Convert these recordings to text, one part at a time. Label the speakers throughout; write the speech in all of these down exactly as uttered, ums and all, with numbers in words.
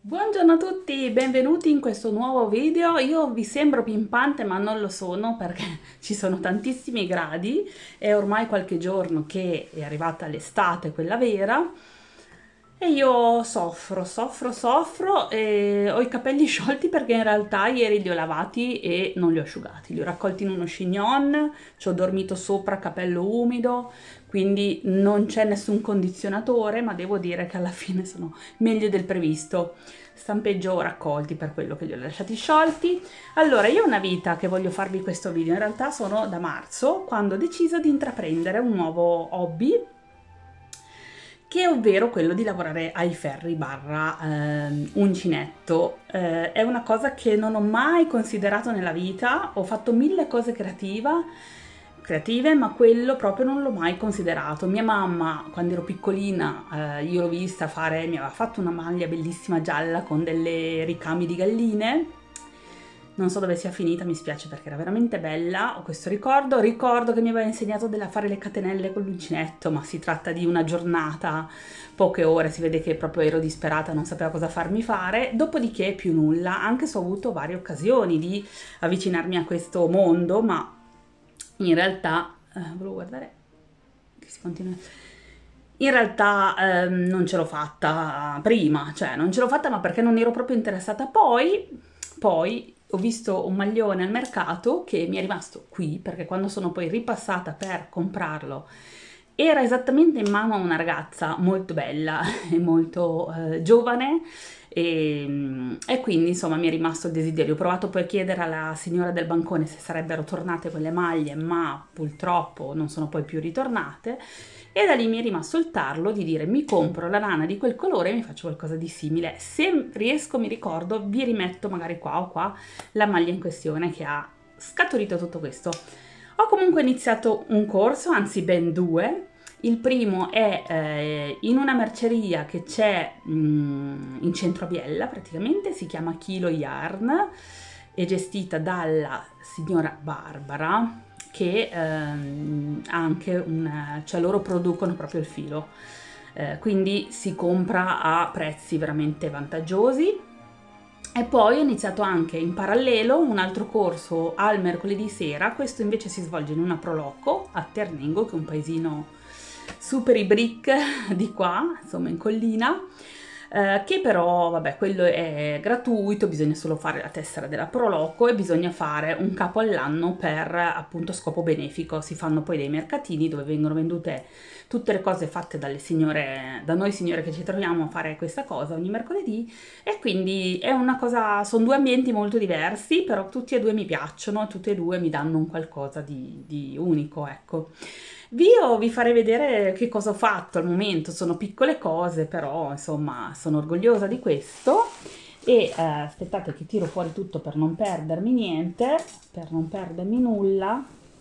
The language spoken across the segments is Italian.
Speaker 1: Buongiorno a tutti, benvenuti in questo nuovo video. Io vi sembro pimpante ma non lo sono perché ci sono tantissimi gradi, è ormai qualche giorno che è arrivata l'estate, quella vera, e io soffro, soffro, soffro e ho i capelli sciolti perché in realtà ieri li ho lavati e non li ho asciugati, li ho raccolti in uno chignon, ci ho dormito sopra, capello umido, quindi non c'è nessun condizionatore, ma devo dire che alla fine sono meglio del previsto. Stampeggio raccolti per quello che li ho lasciati sciolti. Allora, io ho una vita che voglio farvi questo video, in realtà sono da marzo, quando ho deciso di intraprendere un nuovo hobby, che è ovvero quello di lavorare ai ferri barra eh, uncinetto. Eh, è una cosa che non ho mai considerato nella vita, ho fatto mille cose creativa, creative, ma quello proprio non l'ho mai considerato. Mia mamma, quando ero piccolina, eh, io l'ho vista fare, mi aveva fatto una maglia bellissima gialla con delle ricami di galline. Non so dove sia finita, mi spiace perché era veramente bella, ho questo ricordo. Ricordo che mi aveva insegnato a fare le catenelle con l'uncinetto, ma si tratta di una giornata, poche ore, si vede che proprio ero disperata, non sapevo cosa farmi fare. Dopodiché più nulla, anche se ho avuto varie occasioni di avvicinarmi a questo mondo, ma in realtà, eh, volevo guardare che si continua. In realtà ehm, non ce l'ho fatta prima, cioè non ce l'ho fatta ma perché non ero proprio interessata. Poi, poi ho visto un maglione al mercato che mi è rimasto qui, perché quando sono poi ripassata per comprarlo era esattamente in mano a una ragazza molto bella e molto eh, giovane e, e quindi insomma mi è rimasto il desiderio. Ho provato poi a chiedere alla signora del bancone se sarebbero tornate quelle maglie, ma purtroppo non sono poi più ritornate. E da lì mi è rimasto il tarlo di dire mi compro la lana di quel colore e mi faccio qualcosa di simile. Se riesco, mi ricordo, vi rimetto magari qua o qua la maglia in questione che ha scaturito tutto questo. Ho comunque iniziato un corso, anzi ben due. Il primo è eh, in una merceria che c'è mm, in centro a Biella, praticamente, si chiama Kilo Yarn, è gestita dalla signora Barbara, che ehm, anche un, cioè loro producono proprio il filo, eh, quindi si compra a prezzi veramente vantaggiosi. E poi ho iniziato anche in parallelo un altro corso al mercoledì sera, questo invece si svolge in una Proloco a Ternengo, che è un paesino super i brick di qua, insomma in collina, eh, che però, vabbè, quello è gratuito, bisogna solo fare la tessera della Proloco e bisogna fare un capo all'anno per appunto scopo benefico. Si fanno poi dei mercatini dove vengono vendute tutte le cose fatte dalle signore, da noi signore che ci troviamo a fare questa cosa ogni mercoledì, e quindi è una cosa, sono due ambienti molto diversi, però tutti e due mi piacciono, tutti e due mi danno un qualcosa di, di unico, ecco. Io vi farei vedere che cosa ho fatto al momento, sono piccole cose, però insomma sono orgogliosa di questo. E eh, aspettate che tiro fuori tutto per non perdermi niente, per non perdermi nulla.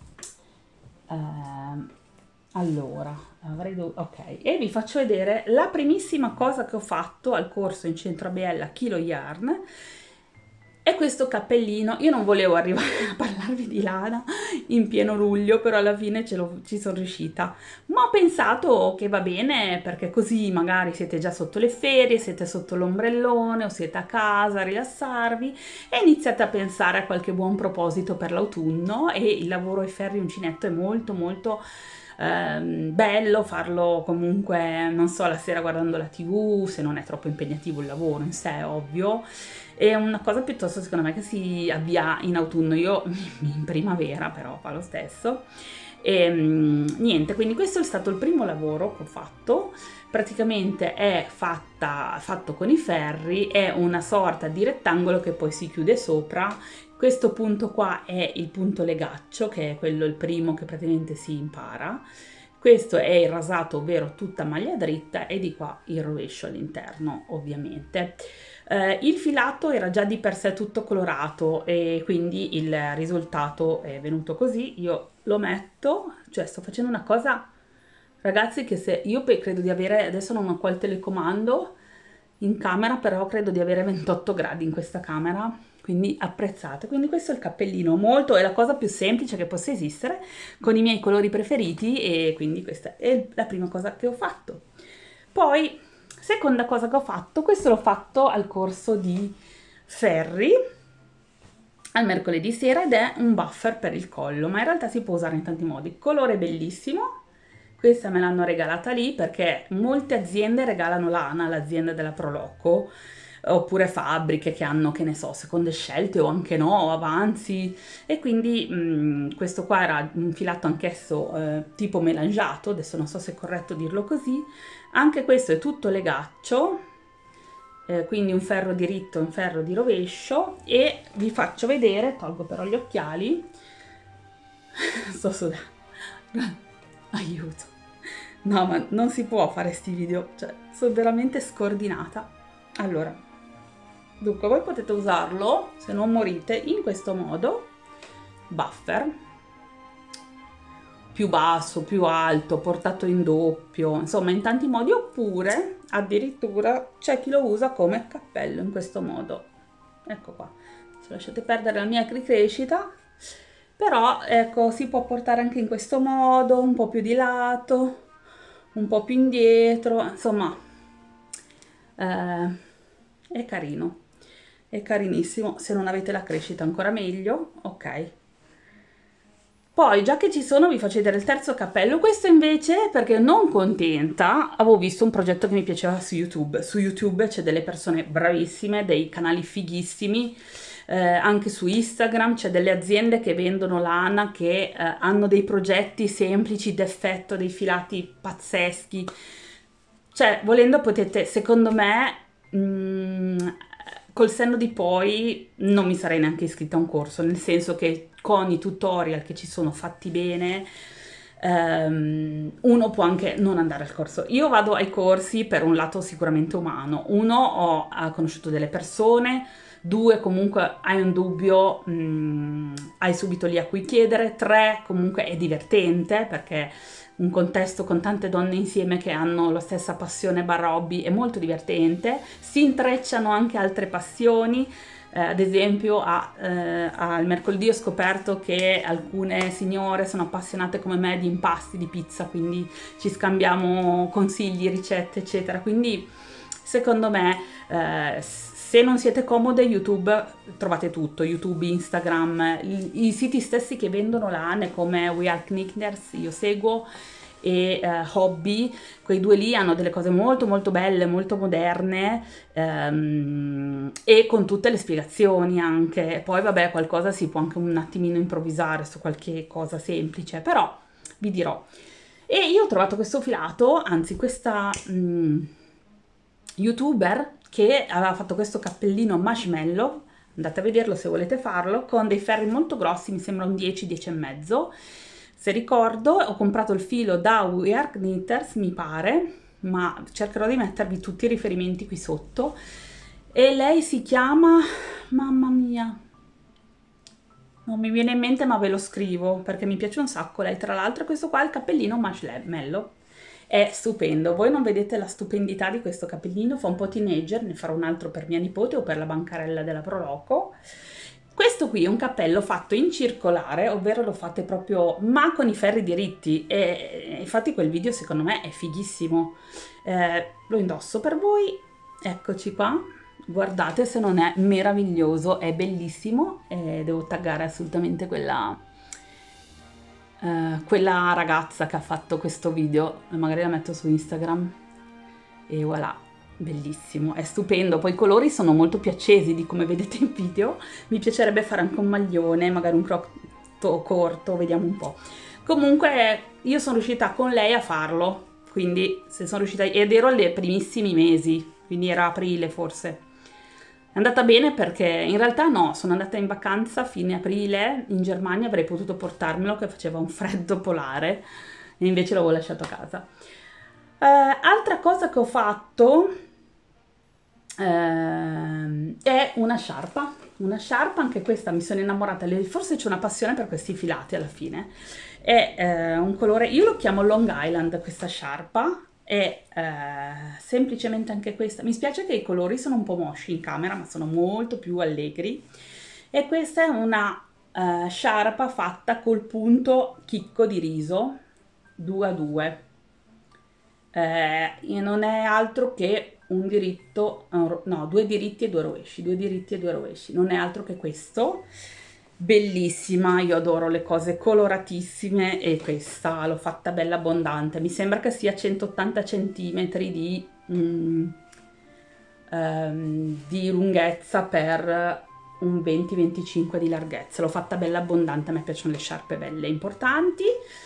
Speaker 1: Eh, allora, avrei dovuto, ok, e vi faccio vedere la primissima cosa che ho fatto al corso in centro a Biella Kilo Yarn. E questo cappellino, io non volevo arrivare a parlarvi di lana in pieno luglio, però alla fine ce l'ho, ci sono riuscita. Ma ho pensato che va bene, perché così magari siete già sotto le ferie, siete sotto l'ombrellone o siete a casa a rilassarvi e iniziate a pensare a qualche buon proposito per l'autunno. E il lavoro ai ferri uncinetto è molto molto ehm, bello farlo comunque, non so, la sera guardando la tivù, se non è troppo impegnativo il lavoro in sé, ovvio. È una cosa piuttosto, secondo me, che si avvia in autunno, io in primavera però fa lo stesso. E niente, quindi questo è stato il primo lavoro che ho fatto. Praticamente è fatta, fatto con i ferri, è una sorta di rettangolo che poi si chiude sopra. Questo punto qua è il punto legaccio, che è quello il primo che praticamente si impara. Questo è il rasato, ovvero tutta maglia dritta, e di qua il rovescio all'interno, ovviamente. Eh, il filato era già di per sé tutto colorato e quindi il risultato è venuto così. Io lo metto, cioè sto facendo una cosa, ragazzi, che se io credo di avere, adesso non ho qua il telecomando in camera, però credo di avere ventotto gradi in questa camera, quindi apprezzate. Quindi questo è il cappellino, molto, è la cosa più semplice che possa esistere, con i miei colori preferiti, e quindi questa è la prima cosa che ho fatto. Poi Seconda cosa che ho fatto, questo l'ho fatto al corso di Ferri, al mercoledì sera, ed è un buffer per il collo, ma in realtà si può usare in tanti modi. Colore bellissimo, questa me l'hanno regalata lì perché molte aziende regalano l'Ana, l'azienda della Proloco, oppure fabbriche che hanno, che ne so, seconde scelte o anche no, avanzi, e quindi mh, questo qua era un filato anch'esso eh, tipo melangiato, adesso non so se è corretto dirlo così, anche questo è tutto legaccio, eh, quindi un ferro diritto e un ferro di rovescio, e vi faccio vedere, tolgo però gli occhiali, sto sudando, aiuto, no ma non si può fare sti video, cioè sono veramente scordinata. Allora, dunque voi potete usarlo, se non morite, in questo modo, buffer, più basso, più alto, portato in doppio, insomma in tanti modi, oppure addirittura c'è chi lo usa come cappello in questo modo. Ecco qua, se lasciate perdere la mia ricrescita, però ecco, si può portare anche in questo modo, un po' più di lato, un po' più indietro, insomma eh, è carino, è carinissimo. Se non avete la crescita ancora meglio, ok. Poi, già che ci sono, vi faccio vedere il terzo cappello. Questo invece, perché non contenta, avevo visto un progetto che mi piaceva su YouTube. Su YouTube c'è delle persone bravissime, dei canali fighissimi, eh, anche su Instagram c'è delle aziende che vendono lana, che eh, hanno dei progetti semplici, d'effetto, dei filati pazzeschi. Cioè, volendo potete, secondo me, mh, col senno di poi non mi sarei neanche iscritta a un corso, nel senso che con i tutorial che ci sono fatti bene, ehm, uno può anche non andare al corso. Io vado ai corsi per un lato sicuramente umano. Uno, ho, ho conosciuto delle persone. Due, comunque hai un dubbio, mh, hai subito lì a cui chiedere. Tre, comunque è divertente perché un contesto con tante donne insieme che hanno la stessa passione barra hobby è molto divertente. Si intrecciano anche altre passioni. Eh, ad esempio a, eh, al mercoledì ho scoperto che alcune signore sono appassionate come me di impasti di pizza, quindi ci scambiamo consigli, ricette eccetera. Quindi secondo me eh, se non siete comode, YouTube trovate tutto, YouTube, Instagram, i, i siti stessi che vendono lane come We Are Knickers, io seguo, e eh, Hobby, quei due lì hanno delle cose molto molto belle, molto moderne, ehm, e con tutte le spiegazioni anche. Poi vabbè, qualcosa si può anche un attimino improvvisare su qualche cosa semplice, però vi dirò. E io ho trovato questo filato, anzi questa mh, youtuber che aveva fatto questo cappellino marshmallow, andate a vederlo se volete farlo, con dei ferri molto grossi, mi sembra un dieci, dieci e mezzo. Se ricordo, ho comprato il filo da We Are Knitters, mi pare, ma cercherò di mettervi tutti i riferimenti qui sotto. E lei si chiama, mamma mia, non mi viene in mente, ma ve lo scrivo perché mi piace un sacco lei. Tra l'altro questo qua è il cappellino marshmallow, è stupendo. Voi non vedete la stupendità di questo cappellino, fa un po' teenager, ne farò un altro per mia nipote o per la bancarella della Proloco. Questo qui è un cappello fatto in circolare, ovvero lo fate proprio, ma con i ferri diritti, e infatti quel video secondo me è fighissimo. Eh, lo indosso per voi, eccoci qua, guardate se non è meraviglioso, è bellissimo, e devo taggare assolutamente quella, eh, quella ragazza che ha fatto questo video, magari la metto su Instagram, e voilà. Bellissimo, è stupendo, poi i colori sono molto più accesi di come vedete in video. Mi piacerebbe fare anche un maglione, magari un crop corto, vediamo un po'. Comunque io sono riuscita con lei a farlo, quindi se sono riuscita, ed ero alle primissimi mesi, quindi era aprile forse. È andata bene perché in realtà no, sono andata in vacanza a fine aprile in Germania, avrei potuto portarmelo che faceva un freddo polare e invece l'avevo lasciato a casa. Uh, altra cosa che ho fatto uh, è una sciarpa, una sciarpa, anche questa mi sono innamorata, forse c'è una passione per questi filati alla fine, è uh, un colore, io lo chiamo Long Island questa sciarpa, è uh, semplicemente anche questa, mi spiace che i colori sono un po' mosci in camera ma sono molto più allegri, e questa è una uh, sciarpa fatta col punto chicco di riso due a due. Eh, non è altro che un diritto, no, due diritti e due rovesci, due diritti e due rovesci, non è altro che questo. Bellissima, io adoro le cose coloratissime e questa l'ho fatta bella abbondante, mi sembra che sia centottanta centimetri di, mm, ehm, di lunghezza per un venti venticinque di larghezza, l'ho fatta bella abbondante, a me piacciono le sciarpe belle importanti.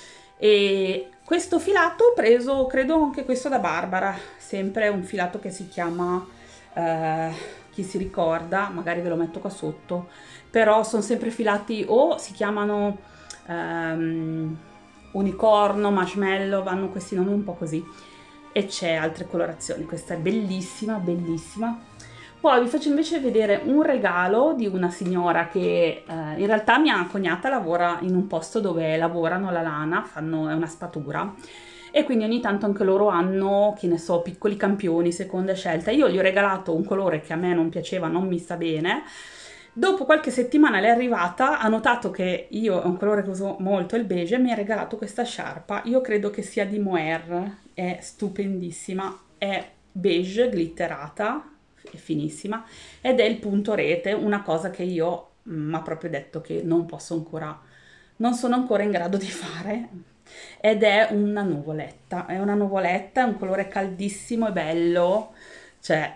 Speaker 1: E questo filato ho preso, credo anche questo da Barbara, sempre un filato che si chiama, eh, chi si ricorda, magari ve lo metto qua sotto, però sono sempre filati o si chiamano ehm, unicorno, marshmallow, vanno questi nomi un po' così, e c'è altre colorazioni. Questa è bellissima, bellissima. Poi vi faccio invece vedere un regalo di una signora che eh, in realtà mia cognata lavora in un posto dove lavorano la lana, fanno, è una spatura, e quindi ogni tanto anche loro hanno, che ne so, piccoli campioni, seconda scelta. Io gli ho regalato un colore che a me non piaceva, non mi sta bene. Dopo qualche settimana le è arrivata, ha notato che io è un colore che uso molto, il beige, e mi ha regalato questa sciarpa. Io credo che sia di Mohair, è stupendissima, è beige glitterata, è finissima, ed è il punto rete, una cosa che io mi ha proprio detto che non posso ancora, non sono ancora in grado di fare, ed è una nuvoletta, è una nuvoletta, è un colore caldissimo e bello, cioè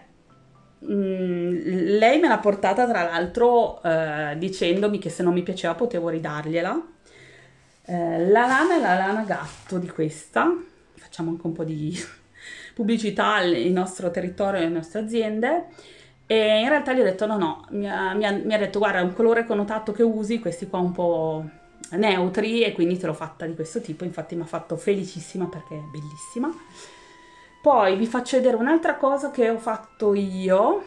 Speaker 1: mh, lei me l'ha portata tra l'altro eh, dicendomi che se non mi piaceva potevo ridargliela. Eh, la lana è la lana gatto di questa, facciamo anche un po' di pubblicità al nostro territorio e alle nostre aziende, e in realtà gli ho detto no no, mi ha, mi ha, mi ha detto guarda è un colore connotato che usi, questi qua un po' neutri, e quindi te l'ho fatta di questo tipo, infatti mi ha fatto felicissima perché è bellissima. Poi vi faccio vedere un'altra cosa che ho fatto io.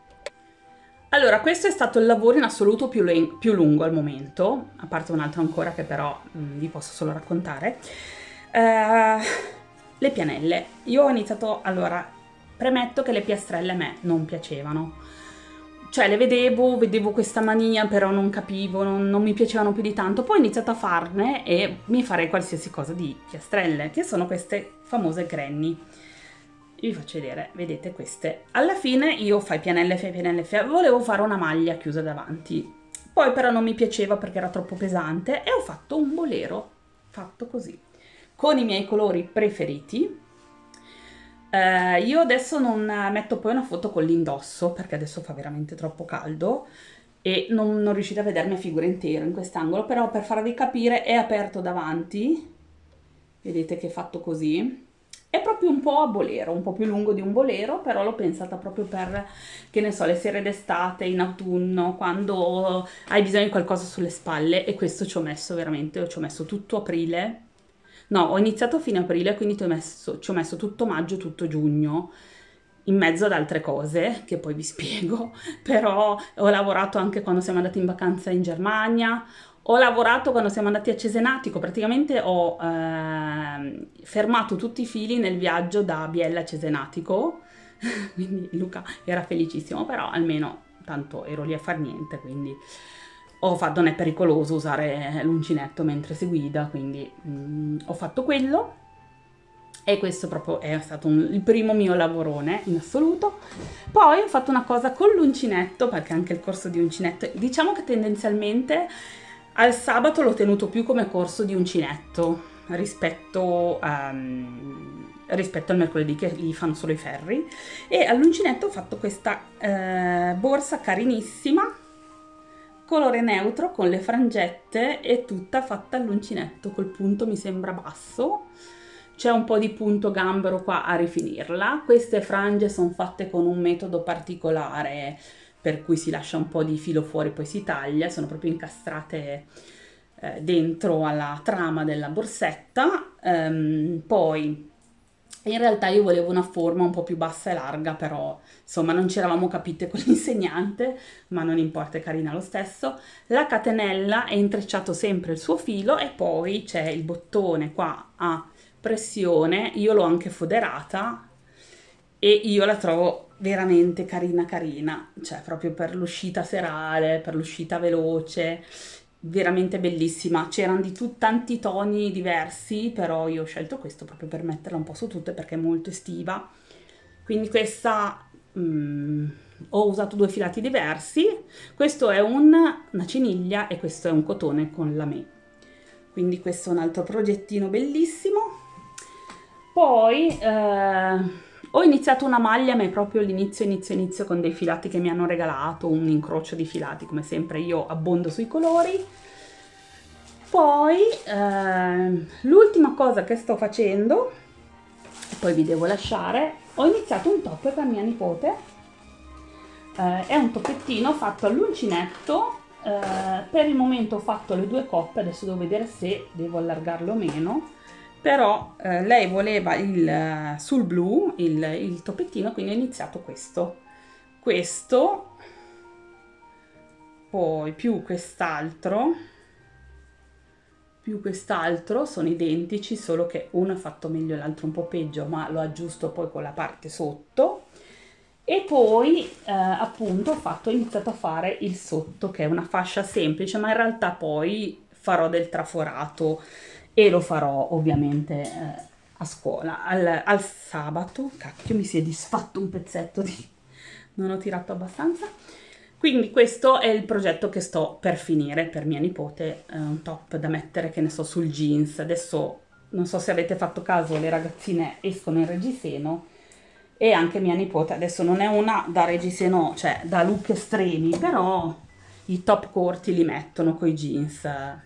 Speaker 1: Allora, questo è stato il lavoro in assoluto più, più lungo al momento, a parte un altro ancora che però mh, vi posso solo raccontare. Uh, le pianelle. Io ho iniziato, allora, premetto che le piastrelle a me non piacevano. Cioè, le vedevo, vedevo questa mania, però non capivo, non, non mi piacevano più di tanto. Poi ho iniziato a farne e mi farei qualsiasi cosa di piastrelle, che sono queste famose granny. Vi faccio vedere, vedete queste. Alla fine io fai pianelle, fai pianelle, fai... volevo fare una maglia chiusa davanti. Poi però non mi piaceva perché era troppo pesante e ho fatto un bolero fatto così, con i miei colori preferiti. Eh, io adesso non metto poi una foto con l'indosso perché adesso fa veramente troppo caldo e non, non riuscite a vedermi a figura intera in quest'angolo, però per farvi capire è aperto davanti, vedete che è fatto così. È proprio un po' a bolero, un po' più lungo di un bolero, però l'ho pensata proprio per, che ne so, le sere d'estate, in autunno, quando hai bisogno di qualcosa sulle spalle, e questo ci ho messo veramente, ci ho messo tutto aprile. No, ho iniziato a fine aprile, quindi ci ho messo, ci ho messo tutto maggio, tutto giugno, in mezzo ad altre cose, che poi vi spiego, però ho lavorato anche quando siamo andati in vacanza in Germania, ho lavorato quando siamo andati a Cesenatico, praticamente ho eh, fermato tutti i fili nel viaggio da Biella a Cesenatico, quindi Luca era felicissimo, però almeno tanto ero lì a far niente, quindi ho fatto, non è pericoloso usare l'uncinetto mentre si guida, quindi mh, ho fatto quello. E questo proprio è stato un, il primo mio lavorone in assoluto. Poi ho fatto una cosa con l'uncinetto, perché anche il corso di uncinetto, diciamo che tendenzialmente al sabato l'ho tenuto più come corso di uncinetto rispetto, um, rispetto al mercoledì che gli fanno solo i ferri, e all'uncinetto ho fatto questa eh, borsa carinissima, colore neutro con le frangette, e tutta fatta all'uncinetto col punto mi sembra basso. C'è un po' di punto gambero qua a rifinirla. Queste frange sono fatte con un metodo particolare per cui si lascia un po' di filo fuori, poi si taglia, sono proprio incastrate eh, dentro alla trama della borsetta. Um, poi in realtà io volevo una forma un po' più bassa e larga, però insomma non ci eravamo capite con l'insegnante, ma non importa, è carina lo stesso. La catenella è intrecciato sempre il suo filo, e poi c'è il bottone qua a pressione, io l'ho anche foderata e io la trovo veramente carina carina, cioè proprio per l'uscita serale, per l'uscita veloce, veramente bellissima. C'erano di tutti tanti toni diversi, però io ho scelto questo proprio per metterla un po' su tutte perché è molto estiva. quindi questa mm, ho usato due filati diversi, questo è un, una ciniglia e questo è un cotone con lamè, quindi questo è un altro progettino bellissimo. Poi eh, ho iniziato una maglia, ma è proprio l'inizio inizio inizio con dei filati che mi hanno regalato, un incrocio di filati, come sempre io abbondo sui colori. Poi eh, l'ultima cosa che sto facendo, e poi vi devo lasciare, ho iniziato un top per mia nipote, eh, è un toppettino fatto all'uncinetto, eh, per il momento ho fatto le due coppe, adesso devo vedere se devo allargarlo o meno, però eh, lei voleva il, sul blu il, il toppettino, quindi ho iniziato questo, questo, poi più quest'altro, più quest'altro, sono identici, solo che uno è fatto meglio e l'altro un po' peggio, ma lo aggiusto poi con la parte sotto. E poi eh, appunto ho, fatto, ho iniziato a fare il sotto, che è una fascia semplice, ma in realtà poi farò del traforato e lo farò ovviamente eh, a scuola. Al, al sabato, cacchio, mi si è disfatto un pezzetto di... non ho tirato abbastanza. Quindi questo è il progetto che sto per finire per mia nipote, eh, un top da mettere, che ne so, sul jeans. Adesso non so se avete fatto caso, le ragazzine escono in reggiseno e anche mia nipote, adesso non è una da reggiseno, cioè da look estremi, però i top corti li mettono coi jeans.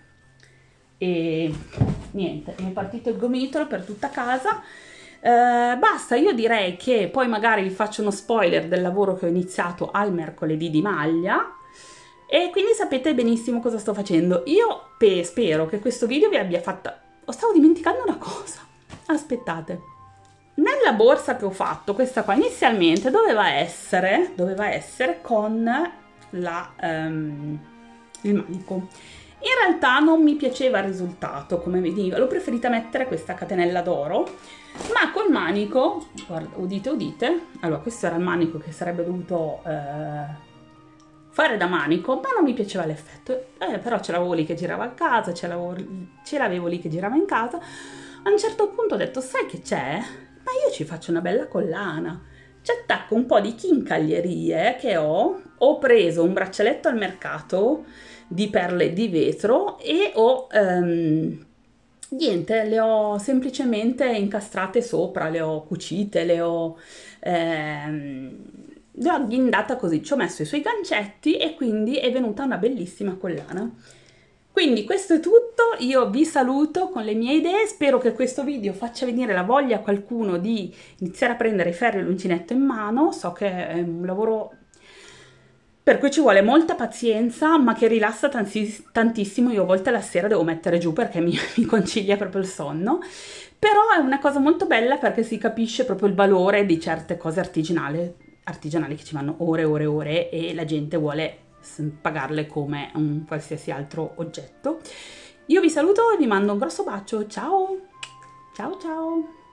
Speaker 1: E niente, mi è partito il gomitolo per tutta casa. Uh, basta, io direi che poi magari vi faccio uno spoiler del lavoro che ho iniziato al mercoledì di maglia e quindi sapete benissimo cosa sto facendo. Io spero che questo video vi abbia fatta... Oh, stavo dimenticando una cosa, aspettate. Nella borsa che ho fatto, questa qua inizialmente doveva essere, doveva essere con la, um, il manico. In realtà non mi piaceva il risultato come veniva, l'ho preferita mettere questa catenella d'oro, ma col manico, guarda, udite udite, allora questo era il manico che sarebbe dovuto eh, fare da manico, ma non mi piaceva l'effetto, eh, però ce l'avevo lì che girava a casa, ce l'avevo lì che girava in casa. A un certo punto ho detto, sai che c'è? Ma io ci faccio una bella collana, ci attacco un po' di chincaglierie che ho, ho preso un braccialetto al mercato di perle di vetro e ho ehm, niente, le ho semplicemente incastrate sopra, le ho cucite, le ho ehm, le ho ghindata così, ci ho messo i suoi gancetti e quindi è venuta una bellissima collana. Quindi questo è tutto, io vi saluto con le mie idee, spero che questo video faccia venire la voglia a qualcuno di iniziare a prendere i ferri e l'uncinetto in mano. So che è un lavoro per cui ci vuole molta pazienza, ma che rilassa tantissimo. Io a volte la sera devo mettere giù perché mi, mi concilia proprio il sonno, però è una cosa molto bella perché si capisce proprio il valore di certe cose artigianali, artigianali che ci vanno ore e ore e ore e la gente vuole pagarle come un qualsiasi altro oggetto. Io vi saluto e vi mando un grosso bacio, ciao ciao ciao.